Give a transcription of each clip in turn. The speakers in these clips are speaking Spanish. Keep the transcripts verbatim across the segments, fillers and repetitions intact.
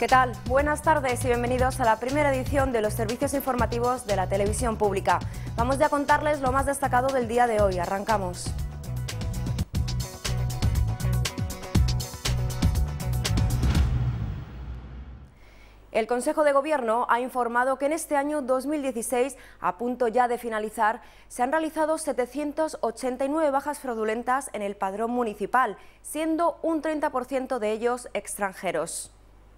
tal? Buenas tardes y bienvenidos a la primera edición de los servicios informativos de la televisión pública. Vamos ya a contarles lo más destacado del día de hoy. Arrancamos. El Consejo de Gobierno ha informado que en este año dos mil dieciséis, a punto ya de finalizar, se han realizado setecientas ochenta y nueve bajas fraudulentas en el padrón municipal, siendo un treinta por ciento de ellos extranjeros.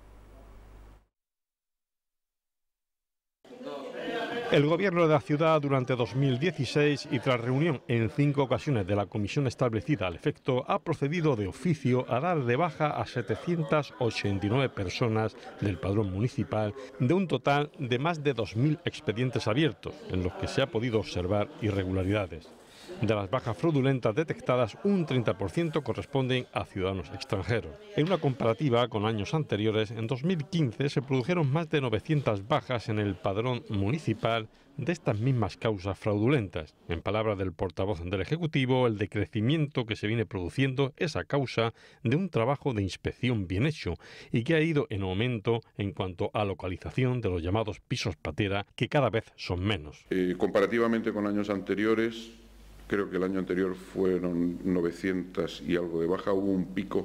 El Gobierno de la ciudad durante dos mil dieciséis y tras reunión en cinco ocasiones de la comisión establecida al efecto ha procedido de oficio a dar de baja a setecientas ochenta y nueve personas del padrón municipal de un total de más de dos mil expedientes abiertos en los que se ha podido observar irregularidades. De las bajas fraudulentas detectadas, un treinta por ciento corresponden a ciudadanos extranjeros. En una comparativa con años anteriores, en dos mil quince se produjeron más de novecientas bajas en el padrón municipal de estas mismas causas fraudulentas. En palabras del portavoz del Ejecutivo, el decrecimiento que se viene produciendo es a causa de un trabajo de inspección bien hecho y que ha ido en aumento en cuanto a localización de los llamados pisos patera, que cada vez son menos. Eh, comparativamente con años anteriores, creo que el año anterior fueron novecientas y algo de baja, hubo un pico,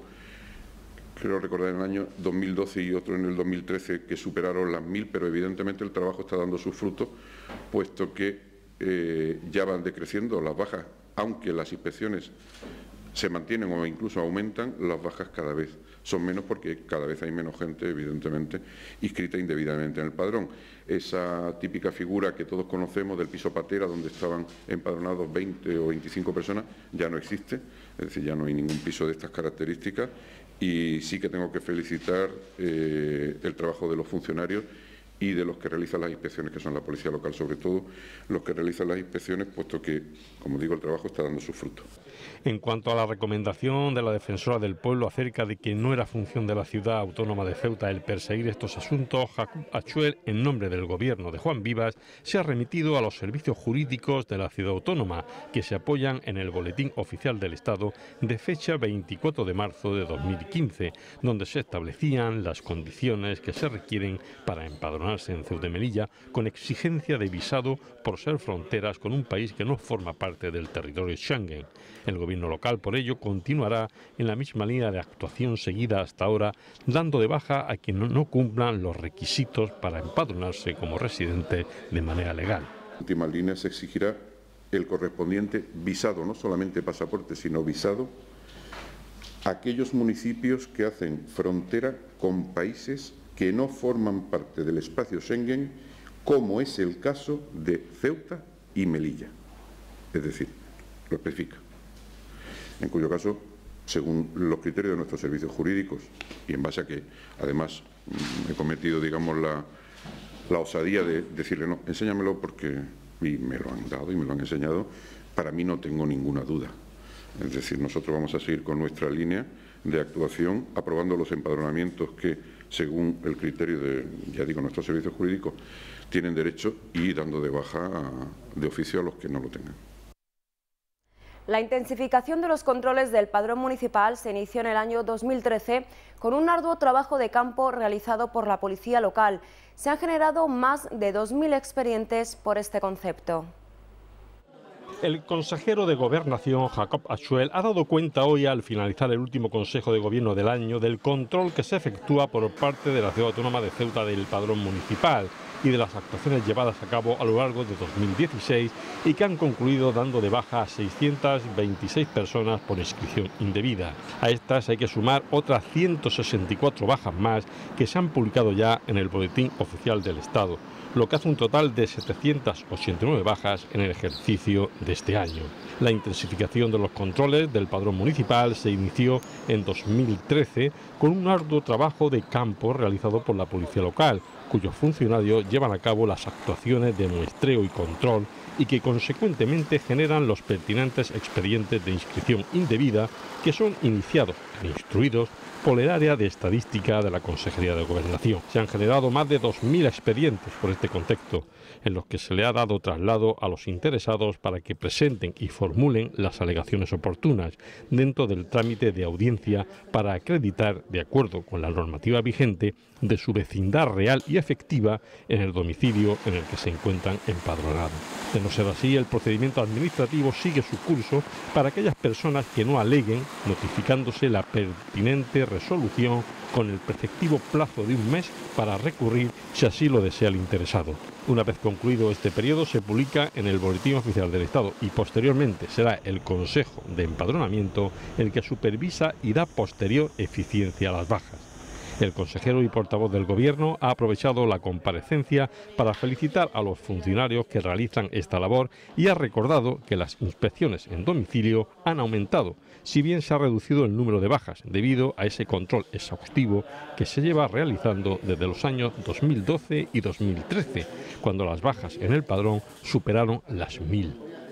creo recordar, en el año dos mil doce y otro en el dos mil trece que superaron las mil, pero evidentemente el trabajo está dando sus frutos, puesto que eh, ya van decreciendo las bajas, aunque las inspecciones se mantienen o incluso aumentan, las bajas cada vez son menos porque cada vez hay menos gente, evidentemente, inscrita indebidamente en el padrón. Esa típica figura que todos conocemos del piso patera, donde estaban empadronados veinte o veinticinco personas, ya no existe, es decir, ya no hay ningún piso de estas características, y sí que tengo que felicitar eh, el trabajo de los funcionarios y de los que realizan las inspecciones, que son la policía local, sobre todo los que realizan las inspecciones, puesto que, como digo, el trabajo está dando sus frutos. En cuanto a la recomendación de la defensora del pueblo acerca de que no era función de la ciudad autónoma de Ceuta el perseguir estos asuntos, Jacob Achuel, en nombre del gobierno de Juan Vivas, se ha remitido a los servicios jurídicos de la ciudad autónoma, que se apoyan en el Boletín Oficial del Estado de fecha veinticuatro de marzo de dos mil quince, donde se establecían las condiciones que se requieren para empadronarse en Ceuta y Melilla, con exigencia de visado por ser fronteras con un país que no forma parte del territorio Schengen. El gobierno local, por ello, continuará en la misma línea de actuación seguida hasta ahora, dando de baja a quienes no cumplan los requisitos para empadronarse como residente de manera legal. En última línea se exigirá el correspondiente visado, no solamente pasaporte, sino visado, a aquellos municipios que hacen frontera con países que no forman parte del espacio Schengen, como es el caso de Ceuta y Melilla. Es decir, lo especifica. En cuyo caso, según los criterios de nuestros servicios jurídicos, y en base a que, además, he cometido, digamos, la, la osadía de decirle, no, enséñamelo porque, y me lo han dado y me lo han enseñado, para mí no tengo ninguna duda. Es decir, nosotros vamos a seguir con nuestra línea de actuación, aprobando los empadronamientos que, según el criterio de, ya digo, nuestros servicios jurídicos, tienen derecho, y dando de baja de oficio a los que no lo tengan. La intensificación de los controles del padrón municipal se inició en el año dos mil trece con un arduo trabajo de campo realizado por la policía local. Se han generado más de dos mil expedientes por este concepto. El consejero de Gobernación, Jacob Achuel, ha dado cuenta hoy, al finalizar el último Consejo de Gobierno del año, del control que se efectúa por parte de la Ciudad Autónoma de Ceuta del padrón municipal y de las actuaciones llevadas a cabo a lo largo de dos mil dieciséis y que han concluido dando de baja a seiscientas veintiséis personas por inscripción indebida. A estas hay que sumar otras ciento sesenta y cuatro bajas más que se han publicado ya en el Boletín Oficial del Estado, lo que hace un total de setecientas ochenta y nueve bajas en el ejercicio de este año. La intensificación de los controles del padrón municipal se inició en dos mil trece con un arduo trabajo de campo realizado por la policía local, cuyos funcionarios llevan a cabo las actuaciones de muestreo y control y que consecuentemente generan los pertinentes expedientes de inscripción indebida que son iniciados instruidos por el área de estadística de la Consejería de Gobernación. Se han generado más de dos mil expedientes por este contexto, en los que se le ha dado traslado a los interesados para que presenten y formulen las alegaciones oportunas dentro del trámite de audiencia para acreditar, de acuerdo con la normativa vigente, de su vecindad real y efectiva en el domicilio en el que se encuentran empadronados. De no ser así, el procedimiento administrativo sigue su curso para aquellas personas que no aleguen, notificándose la pertinente resolución con el preceptivo plazo de un mes para recurrir si así lo desea el interesado. Una vez concluido este periodo, se publica en el Boletín Oficial del Estado y posteriormente será el Consejo de Empadronamiento el que supervisa y da posterior eficiencia a las bajas. El consejero y portavoz del Gobierno ha aprovechado la comparecencia para felicitar a los funcionarios que realizan esta labor y ha recordado que las inspecciones en domicilio han aumentado, si bien se ha reducido el número de bajas debido a ese control exhaustivo que se lleva realizando desde los años dos mil doce y dos mil trece, cuando las bajas en el padrón superaron las mil.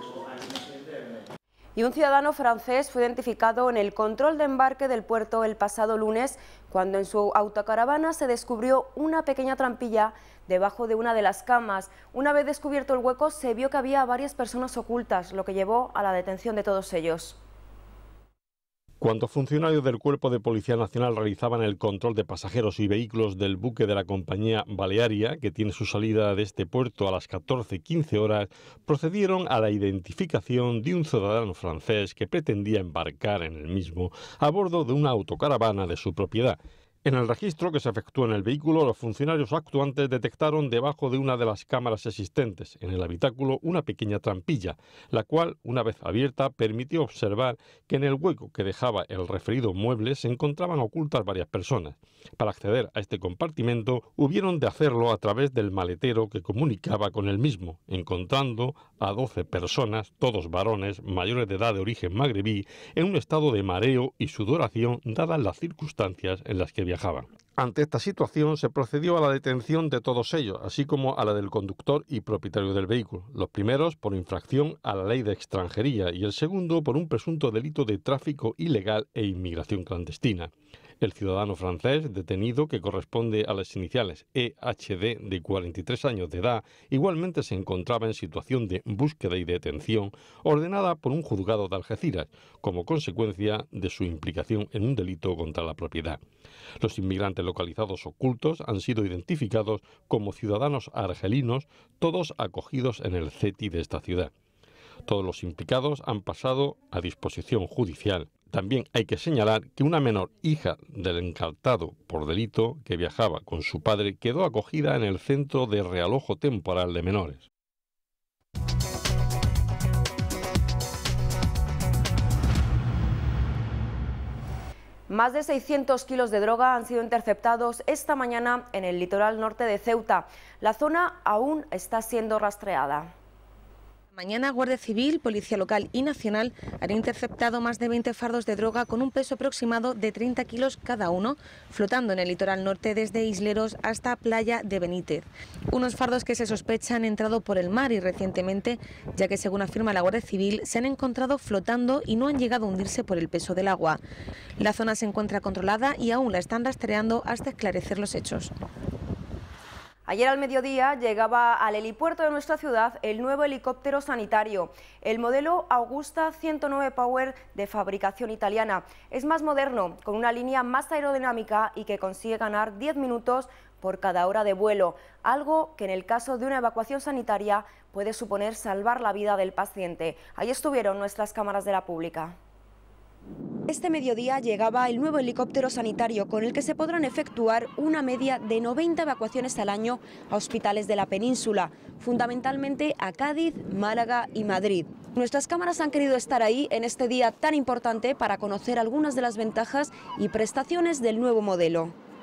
Y un ciudadano francés fue identificado en el control de embarque del puerto el pasado lunes, cuando en su autocaravana se descubrió una pequeña trampilla debajo de una de las camas. Una vez descubierto el hueco, se vio que había varias personas ocultas, lo que llevó a la detención de todos ellos. Cuando funcionarios del Cuerpo de Policía Nacional realizaban el control de pasajeros y vehículos del buque de la compañía Balearia, que tiene su salida de este puerto a las catorce quince horas, procedieron a la identificación de un ciudadano francés que pretendía embarcar en el mismo a bordo de una autocaravana de su propiedad. En el registro que se efectuó en el vehículo, los funcionarios actuantes detectaron debajo de una de las cámaras existentes en el habitáculo una pequeña trampilla, la cual, una vez abierta, permitió observar que en el hueco que dejaba el referido mueble se encontraban ocultas varias personas. Para acceder a este compartimento, hubieron de hacerlo a través del maletero que comunicaba con el mismo, encontrando a doce personas, todos varones, mayores de edad de origen magrebí, en un estado de mareo y sudoración dadas las circunstancias en las que viajaban. Ante esta situación se procedió a la detención de todos ellos, así como a la del conductor y propietario del vehículo, los primeros por infracción a la ley de extranjería y el segundo por un presunto delito de tráfico ilegal e inmigración clandestina. El ciudadano francés detenido, que corresponde a las iniciales E H D, de cuarenta y tres años de edad, igualmente se encontraba en situación de búsqueda y detención ordenada por un juzgado de Algeciras, como consecuencia de su implicación en un delito contra la propiedad. Los inmigrantes localizados ocultos han sido identificados como ciudadanos argelinos, todos acogidos en el C E T I de esta ciudad. Todos los implicados han pasado a disposición judicial. También hay que señalar que una menor hija del encartado por delito, que viajaba con su padre, quedó acogida en el Centro de Realojo Temporal de Menores. Más de seiscientos kilos de droga han sido interceptados esta mañana en el litoral norte de Ceuta. La zona aún está siendo rastreada. Mañana Guardia Civil, Policía Local y Nacional han interceptado más de veinte fardos de droga con un peso aproximado de treinta kilos cada uno, flotando en el litoral norte desde Isleros hasta Playa de Benítez. Unos fardos que se sospecha han entrado por el mar y recientemente, ya que según afirma la Guardia Civil, se han encontrado flotando y no han llegado a hundirse por el peso del agua. La zona se encuentra controlada y aún la están rastreando hasta esclarecer los hechos. Ayer al mediodía llegaba al helipuerto de nuestra ciudad el nuevo helicóptero sanitario, el modelo Augusta ciento nueve Power de fabricación italiana. Es más moderno, con una línea más aerodinámica y que consigue ganar diez minutos por cada hora de vuelo, algo que en el caso de una evacuación sanitaria puede suponer salvar la vida del paciente. Ahí estuvieron nuestras cámaras de la pública. Este mediodía llegaba el nuevo helicóptero sanitario con el que se podrán efectuar una media de noventa evacuaciones al año a hospitales de la península, fundamentalmente a Cádiz, Málaga y Madrid. Nuestras cámaras han querido estar ahí en este día tan importante para conocer algunas de las ventajas y prestaciones del nuevo modelo.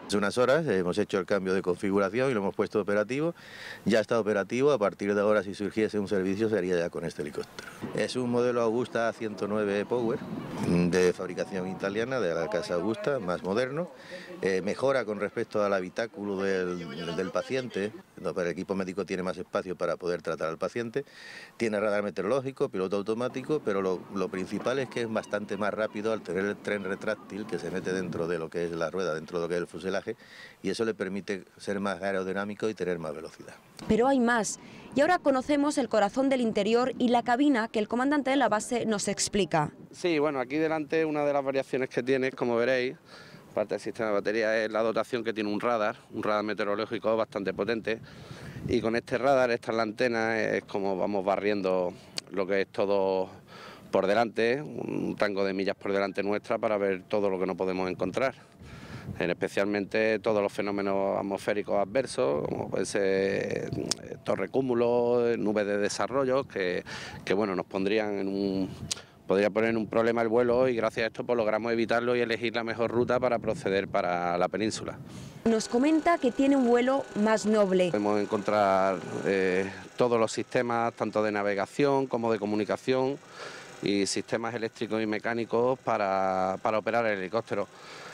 Hace unas horas hemos hecho el cambio de configuración y lo hemos puesto operativo. Ya está operativo, a partir de ahora si surgiese un servicio sería ya con este helicóptero. Es un modelo Augusta A ciento nueve Power de fabricación italiana de la casa Augusta, más moderno. Eh, mejora con respecto al habitáculo del, del paciente, el equipo médico tiene más espacio para poder tratar al paciente. Tiene radar meteorológico, piloto automático, pero lo, lo principal es que es bastante más rápido al tener el tren retráctil que se mete dentro de lo que es la rueda, dentro de lo que es el fuselaje, y eso le permite ser más aerodinámico y tener más velocidad. Pero hay más, y ahora conocemos el corazón del interior y la cabina que el comandante de la base nos explica. Sí, bueno, aquí delante una de las variaciones que tiene, como veréis, parte del sistema de batería, es la dotación que tiene un radar, un radar meteorológico bastante potente, y con este radar, esta es la antena, es como vamos barriendo lo que es todo por delante, un rango de millas por delante nuestra para ver todo lo que no podemos encontrar, especialmente todos los fenómenos atmosféricos adversos, como puede ser torrecúmulos, nubes de desarrollo, que, que bueno, nos pondrían en un... podría poner en un problema el vuelo, y gracias a esto pues logramos evitarlo y elegir la mejor ruta para proceder para la península. Nos comenta que tiene un vuelo más noble. Podemos encontrar eh, todos los sistemas, tanto de navegación como de comunicación, y sistemas eléctricos y mecánicos para, para operar el helicóptero.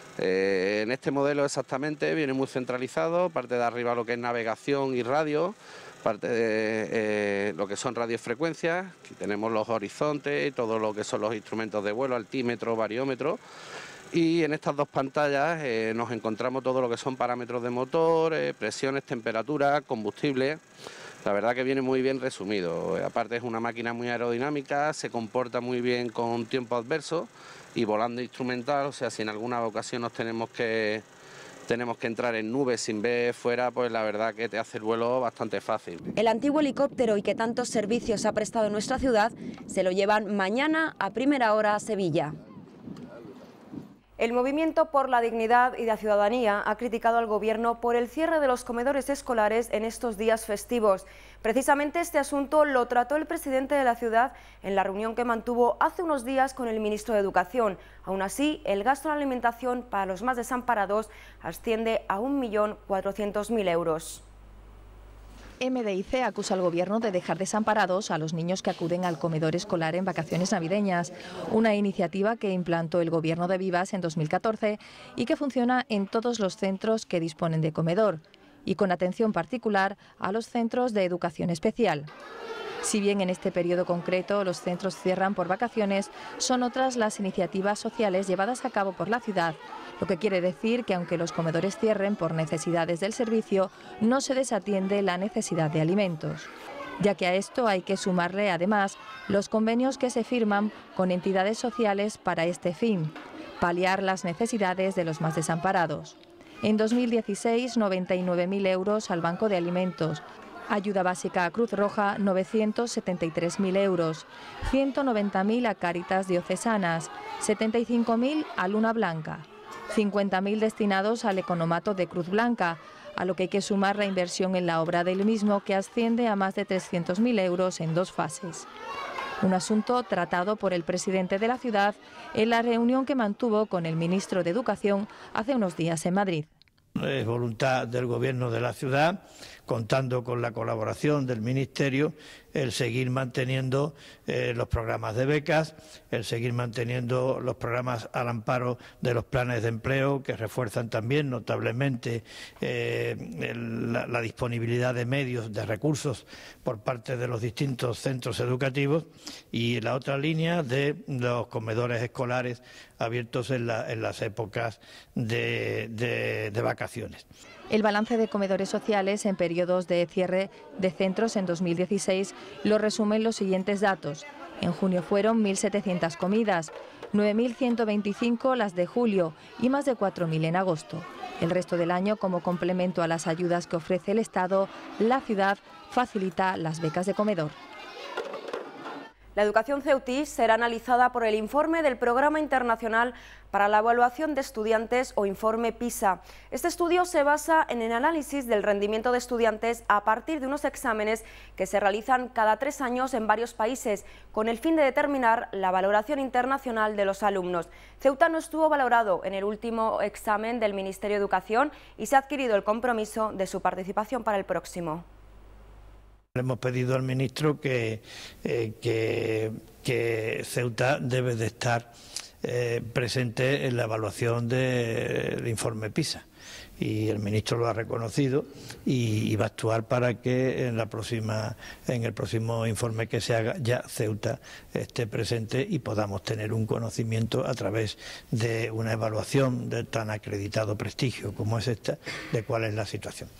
Eh, en este modelo exactamente viene muy centralizado, parte de arriba lo que es navegación y radio, parte de eh, lo que son radiofrecuencias, aquí tenemos los horizontes y todo lo que son los instrumentos de vuelo, altímetro, variómetro, y en estas dos pantallas eh, nos encontramos todo lo que son parámetros de motor, eh, presiones, temperatura, combustible. La verdad que viene muy bien resumido, aparte es una máquina muy aerodinámica, se comporta muy bien con tiempo adverso y volando instrumental, o sea, si en alguna ocasión nos tenemos que... tenemos que entrar en nubes sin ver fuera, pues la verdad que te hace el vuelo bastante fácil. El antiguo helicóptero y que tantos servicios ha prestado en nuestra ciudad se lo llevan mañana a primera hora a Sevilla. El Movimiento por la Dignidad y la Ciudadanía ha criticado al Gobierno por el cierre de los comedores escolares en estos días festivos. Precisamente este asunto lo trató el presidente de la ciudad en la reunión que mantuvo hace unos días con el ministro de Educación. Aún así, el gasto en alimentación para los más desamparados asciende a un millón cuatrocientos mil euros. M D I C acusa al Gobierno de dejar desamparados a los niños que acuden al comedor escolar en vacaciones navideñas, una iniciativa que implantó el Gobierno de Vivas en dos mil catorce y que funciona en todos los centros que disponen de comedor, y con atención particular a los centros de educación especial. Si bien en este periodo concreto los centros cierran por vacaciones, son otras las iniciativas sociales llevadas a cabo por la ciudad, lo que quiere decir que aunque los comedores cierren por necesidades del servicio, no se desatiende la necesidad de alimentos, ya que a esto hay que sumarle además los convenios que se firman con entidades sociales para este fin, paliar las necesidades de los más desamparados. En dos mil dieciséis, noventa y nueve mil euros al Banco de Alimentos, ayuda básica a Cruz Roja, novecientos setenta y tres mil euros, ciento noventa mil a Cáritas Diocesanas, setenta y cinco mil a Luna Blanca, cincuenta mil destinados al economato de Cruz Blanca, a lo que hay que sumar la inversión en la obra del mismo, que asciende a más de trescientos mil euros en dos fases. Un asunto tratado por el presidente de la ciudad en la reunión que mantuvo con el ministro de Educación hace unos días en Madrid. Es voluntad del Gobierno de la ciudad, contando con la colaboración del Ministerio, el seguir manteniendo eh, los programas de becas, el seguir manteniendo los programas al amparo de los planes de empleo, que refuerzan también notablemente eh, el, la, la disponibilidad de medios, de recursos por parte de los distintos centros educativos, y la otra línea de los comedores escolares abiertos en, la, en las épocas de, de, de vacaciones. El balance de comedores sociales en periodos de cierre de centros en dos mil dieciséis lo resumen los siguientes datos. En junio fueron mil setecientas comidas, nueve mil ciento veinticinco las de julio y más de cuatro mil en agosto. El resto del año, como complemento a las ayudas que ofrece el Estado, la ciudad facilita las becas de comedor. La educación ceutí será analizada por el informe del Programa Internacional para la Evaluación de Estudiantes o informe PISA. Este estudio se basa en el análisis del rendimiento de estudiantes a partir de unos exámenes que se realizan cada tres años en varios países, con el fin de determinar la valoración internacional de los alumnos. Ceuta no estuvo valorado en el último examen del Ministerio de Educación y se ha adquirido el compromiso de su participación para el próximo. Le hemos pedido al ministro que, eh, que, que Ceuta debe de estar eh, presente en la evaluación del de informe PISA, y el ministro lo ha reconocido y, y va a actuar para que en la próxima, en el próximo informe que se haga ya Ceuta esté presente y podamos tener un conocimiento a través de una evaluación de tan acreditado prestigio como es esta, de cuál es la situación.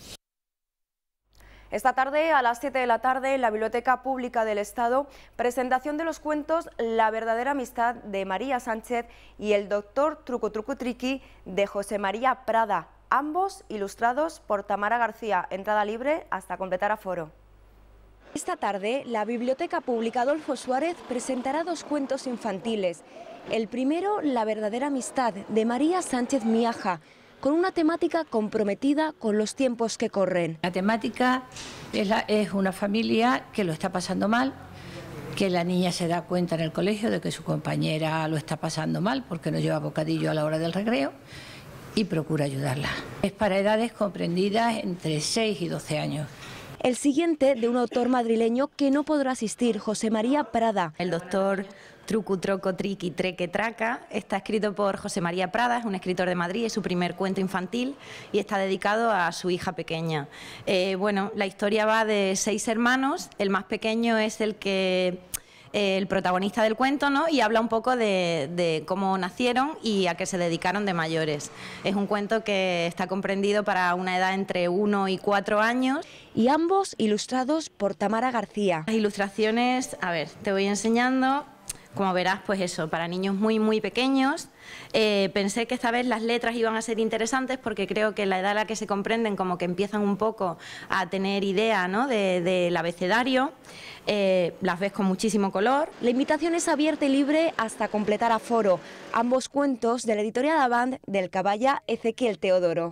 Esta tarde, a las siete de la tarde, en la Biblioteca Pública del Estado, presentación de los cuentos La verdadera amistad de María Sánchez y El doctor Truco Truco Triqui de José María Prada, ambos ilustrados por Tamara García. Entrada libre hasta completar aforo. Esta tarde, la Biblioteca Pública Adolfo Suárez presentará dos cuentos infantiles. El primero, La verdadera amistad de María Sánchez Miaja, con una temática comprometida con los tiempos que corren. La temática es, la, es una familia que lo está pasando mal, que la niña se da cuenta en el colegio de que su compañera lo está pasando mal porque no lleva bocadillo a la hora del recreo y procura ayudarla. Es para edades comprendidas entre seis y doce años. El siguiente, de un autor madrileño que no podrá asistir, José María Prada. El doctor Truco, Troco, Triqui, Treque, Traca está escrito por José María Prada, es un escritor de Madrid, es su primer cuento infantil y está dedicado a su hija pequeña. Eh, bueno, la historia va de seis hermanos, el más pequeño es el que... el protagonista del cuento, ¿no? Y habla un poco de, de cómo nacieron y a qué se dedicaron de mayores. Es un cuento que está comprendido para una edad entre uno y cuatro años. Y ambos ilustrados por Tamara García. Las ilustraciones, a ver, te voy enseñando. Como verás, pues eso, para niños muy, muy pequeños. Eh, pensé que esta vez las letras iban a ser interesantes porque creo que la edad a la que se comprenden como que empiezan un poco a tener idea, ¿no?, de, del abecedario. Eh, las ves con muchísimo color. La invitación es abierta y libre hasta completar aforo. Ambos cuentos de la editorial Avant del Caballa Ezequiel Teodoro.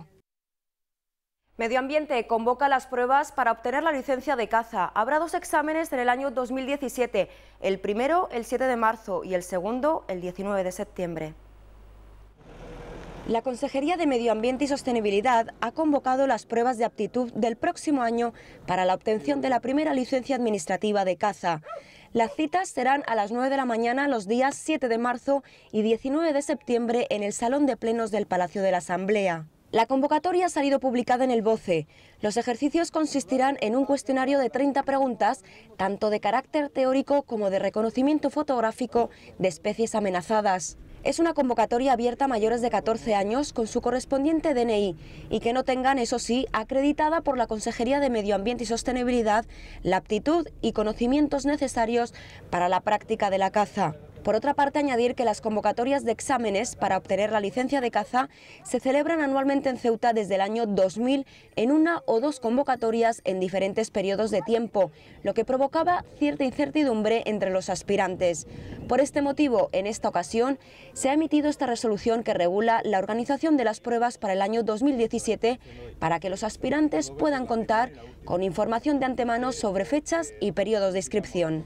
Medio Ambiente convoca las pruebas para obtener la licencia de caza. Habrá dos exámenes en el año dos mil diecisiete, el primero el siete de marzo y el segundo el diecinueve de septiembre. La Consejería de Medio Ambiente y Sostenibilidad ha convocado las pruebas de aptitud del próximo año para la obtención de la primera licencia administrativa de caza. Las citas serán a las nueve de la mañana los días siete de marzo y diecinueve de septiembre en el Salón de Plenos del Palacio de la Asamblea. La convocatoria ha salido publicada en el BOCE. Los ejercicios consistirán en un cuestionario de treinta preguntas, tanto de carácter teórico como de reconocimiento fotográfico de especies amenazadas. Es una convocatoria abierta a mayores de catorce años con su correspondiente D N I y que no tengan, eso sí, acreditada por la Consejería de Medio Ambiente y Sostenibilidad la aptitud y conocimientos necesarios para la práctica de la caza. Por otra parte, añadir que las convocatorias de exámenes para obtener la licencia de caza se celebran anualmente en Ceuta desde el año dos mil en una o dos convocatorias en diferentes periodos de tiempo, lo que provocaba cierta incertidumbre entre los aspirantes. Por este motivo, en esta ocasión, se ha emitido esta resolución que regula la organización de las pruebas para el año dos mil diecisiete para que los aspirantes puedan contar con información de antemano sobre fechas y periodos de inscripción.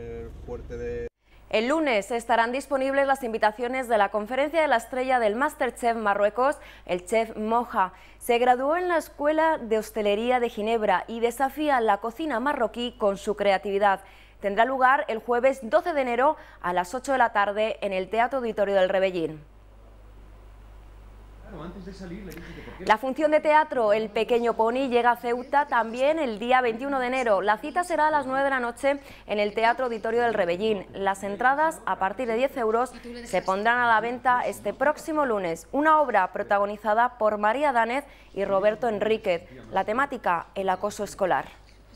El lunes estarán disponibles las invitaciones de la conferencia de la estrella del MasterChef Marruecos, el chef Moja. Se graduó en la Escuela de Hostelería de Ginebra y desafía la cocina marroquí con su creatividad. Tendrá lugar el jueves doce de enero a las ocho de la tarde en el Teatro Auditorio del Rebellín. La función de teatro El Pequeño Pony llega a Ceuta también el día veintiuno de enero. La cita será a las nueve de la noche en el Teatro Auditorio del Rebellín. Las entradas, a partir de diez euros, se pondrán a la venta este próximo lunes. Una obra protagonizada por María Dánez y Roberto Enríquez. La temática, el acoso escolar.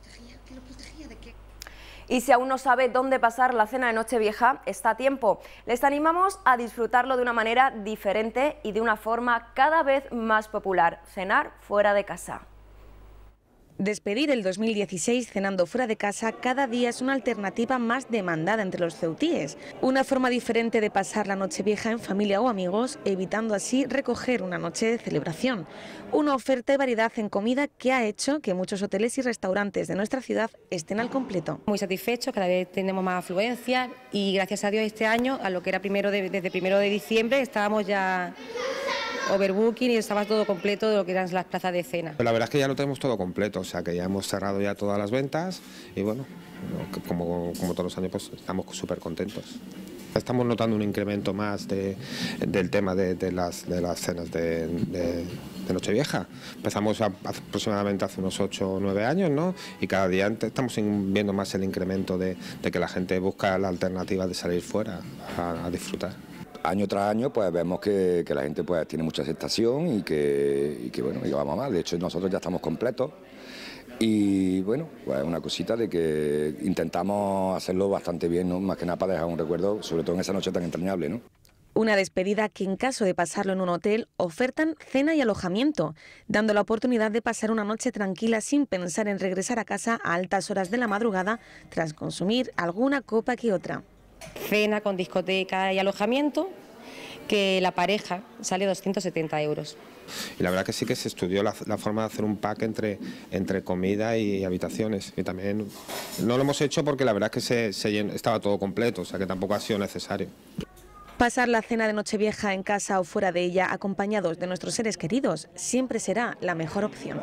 Y si aún no sabe dónde pasar la cena de Nochevieja, está a tiempo. Les animamos a disfrutarlo de una manera diferente y de una forma cada vez más popular: cenar fuera de casa. Despedir el dos mil dieciséis cenando fuera de casa cada día es una alternativa más demandada entre los ceutíes. Una forma diferente de pasar la Nochevieja en familia o amigos, evitando así recoger una noche de celebración. Una oferta y variedad en comida que ha hecho que muchos hoteles y restaurantes de nuestra ciudad estén al completo. Muy satisfechos, cada vez tenemos más afluencia y gracias a Dios este año, a lo que era primero de, desde primero de diciembre, estábamos ya overbooking y estaba todo completo de lo que eran las plazas de cena. La verdad es que ya lo tenemos todo completo, o sea que ya hemos cerrado ya todas las ventas y bueno, como, como todos los años pues estamos súper contentos. Estamos notando un incremento más de, del tema de, de, las, de las cenas de, de, de Nochevieja. Empezamos a, aproximadamente hace unos ocho o nueve años, ¿no? Y cada día estamos viendo más el incremento de, de que la gente busca la alternativa de salir fuera a, a disfrutar. Año tras año pues vemos que, que la gente pues tiene mucha aceptación y que, y que bueno, y vamos mal. De hecho nosotros ya estamos completos y bueno, pues una cosita de que intentamos hacerlo bastante bien, ¿no? Más que nada para dejar un recuerdo, sobre todo en esa noche tan entrañable, ¿no? Una despedida que en caso de pasarlo en un hotel ofertan cena y alojamiento, dando la oportunidad de pasar una noche tranquila sin pensar en regresar a casa a altas horas de la madrugada tras consumir alguna copa que otra. Cena con discoteca y alojamiento, que la pareja sale doscientos setenta euros. Y la verdad que sí que se estudió la, la forma de hacer un pack entre, entre comida y habitaciones. Y también no lo hemos hecho porque la verdad es que se, se llen, estaba todo completo, o sea que tampoco ha sido necesario. Pasar la cena de Nochevieja en casa o fuera de ella acompañados de nuestros seres queridos siempre será la mejor opción.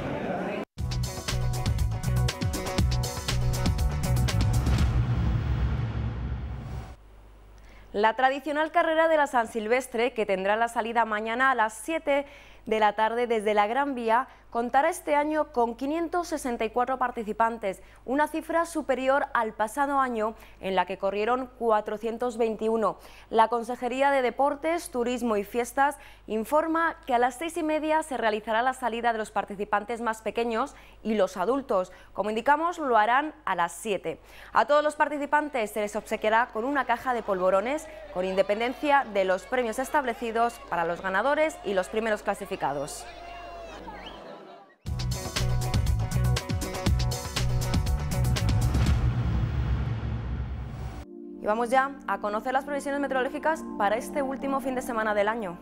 La tradicional carrera de la San Silvestre, que tendrá la salida mañana a las siete de la tarde desde la Gran Vía, contará este año con quinientos sesenta y cuatro participantes, una cifra superior al pasado año en la que corrieron cuatrocientos veintiuno. La Consejería de Deportes, Turismo y Fiestas informa que a las seis y media se realizará la salida de los participantes más pequeños y los adultos. Como indicamos, lo harán a las siete. A todos los participantes se les obsequiará con una caja de polvorones con independencia de los premios establecidos para los ganadores y los primeros clasificados. Y vamos ya a conocer las previsiones meteorológicas para este último fin de semana del año.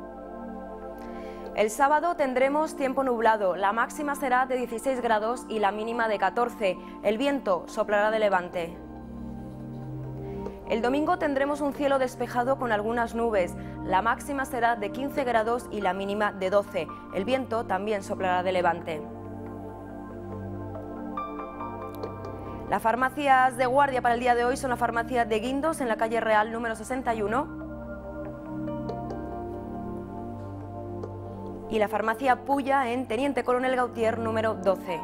El sábado tendremos tiempo nublado, la máxima será de dieciséis grados y la mínima de catorce. El viento soplará de levante. El domingo tendremos un cielo despejado con algunas nubes, la máxima será de quince grados y la mínima de doce. El viento también soplará de levante. Las farmacias de guardia para el día de hoy son la farmacia de Guindos en la calle Real número sesenta y uno y la farmacia Puya en Teniente Coronel Gautier número doce.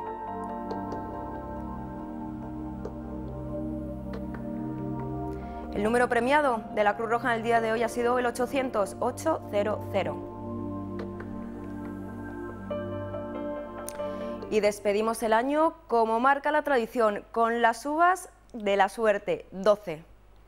El número premiado de la Cruz Roja en el día de hoy ha sido el ochocientos ochocientos. Y despedimos el año como marca la tradición, con las uvas de la suerte, doce.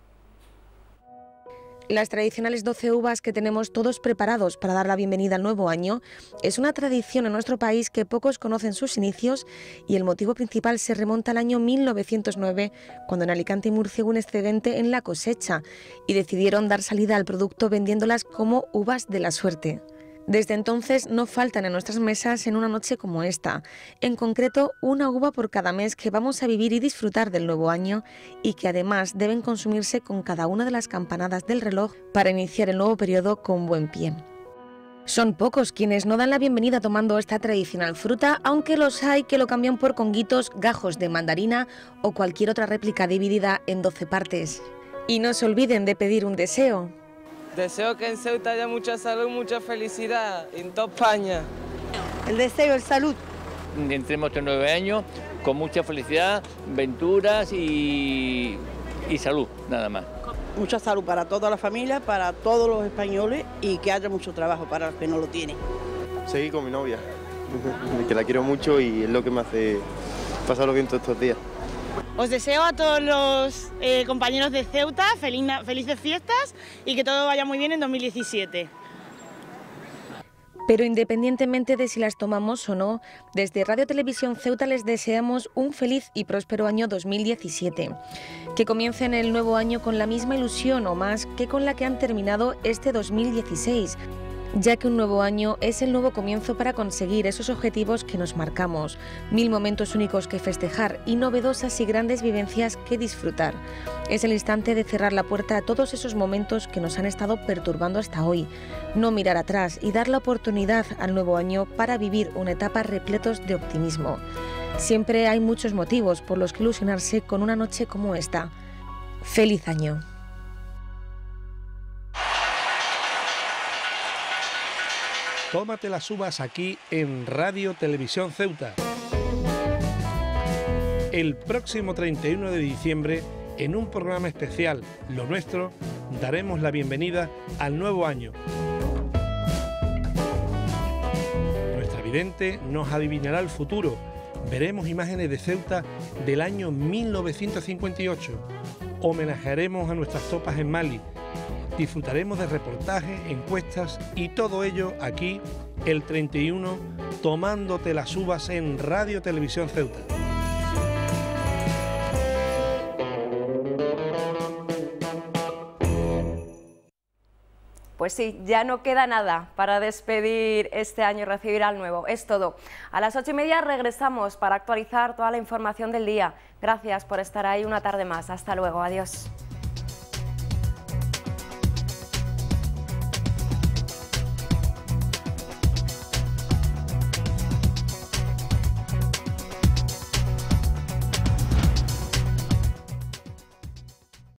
Las tradicionales doce uvas que tenemos todos preparados para dar la bienvenida al nuevo año es una tradición en nuestro país que pocos conocen sus inicios y el motivo principal se remonta al año mil novecientos nueve, cuando en Alicante y Murcia hubo un excedente en la cosecha y decidieron dar salida al producto vendiéndolas como uvas de la suerte. Desde entonces no faltan en nuestras mesas en una noche como esta, en concreto una uva por cada mes que vamos a vivir y disfrutar del nuevo año y que además deben consumirse con cada una de las campanadas del reloj para iniciar el nuevo periodo con buen pie. Son pocos quienes no dan la bienvenida tomando esta tradicional fruta, aunque los hay que lo cambian por conguitos, gajos de mandarina o cualquier otra réplica dividida en doce partes. Y no se olviden de pedir un deseo. Deseo que en Ceuta haya mucha salud, mucha felicidad, en toda España. El deseo es salud. Entremos este nueve años con mucha felicidad, venturas y, y salud, nada más. Mucha salud para toda la familia, para todos los españoles y que haya mucho trabajo para los que no lo tienen. Seguir con mi novia, que la quiero mucho y es lo que me hace pasarlo bien todos estos días. Os deseo a todos los eh, compañeros de Ceuta feliz, felices fiestas y que todo vaya muy bien en dos mil diecisiete. Pero independientemente de si las tomamos o no, desde Radio Televisión Ceuta les deseamos un feliz y próspero año dos mil diecisiete. Que comiencen el nuevo año con la misma ilusión o más que con la que han terminado este dos mil dieciséis, ya que un nuevo año es el nuevo comienzo para conseguir esos objetivos que nos marcamos, mil momentos únicos que festejar y novedosas y grandes vivencias que disfrutar. Es el instante de cerrar la puerta a todos esos momentos que nos han estado perturbando hasta hoy, no mirar atrás y dar la oportunidad al nuevo año para vivir una etapa repletos de optimismo. Siempre hay muchos motivos por los que ilusionarse con una noche como esta. ¡Feliz año! Tómate las uvas aquí en Radio Televisión Ceuta. El próximo treinta y uno de diciembre, en un programa especial, Lo Nuestro, daremos la bienvenida al nuevo año. Nuestra vidente nos adivinará el futuro. Veremos imágenes de Ceuta del año mil novecientos cincuenta y ocho. Homenajearemos a nuestras tropas en Mali. Disfrutaremos de reportajes, encuestas y todo ello aquí el treinta y uno, tomándote las uvas en Radio Televisión Ceuta. Pues sí, ya no queda nada para despedir este año y recibir al nuevo. Es todo. A las ocho y media regresamos para actualizar toda la información del día. Gracias por estar ahí una tarde más. Hasta luego. Adiós.